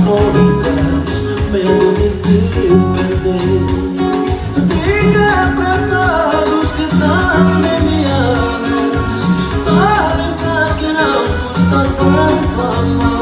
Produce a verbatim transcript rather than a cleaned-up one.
coisas, medo de te perder. Diga pra todos que também me amas, para pensar que não custa tanto amar.